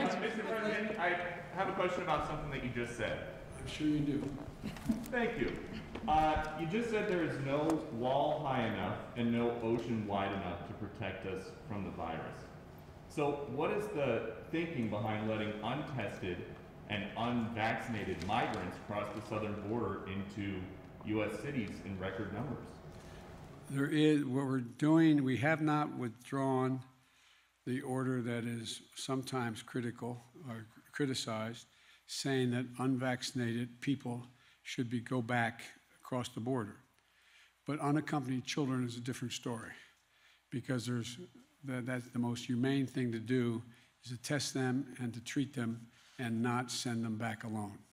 Mr. President, I have a question about something that you just said. I'm sure you do. Thank you. You just said there is no wall high enough and no ocean wide enough to protect us from the virus. So what is the thinking behind letting untested and unvaccinated migrants cross the southern border into U.S. cities in record numbers? There is, what we're doing, we have not withdrawn the order that is sometimes critical or criticized, saying that unvaccinated people should go back across the border. But unaccompanied children is a different story, because that's the most humane thing to do, is to test them and to treat them and not send them back alone.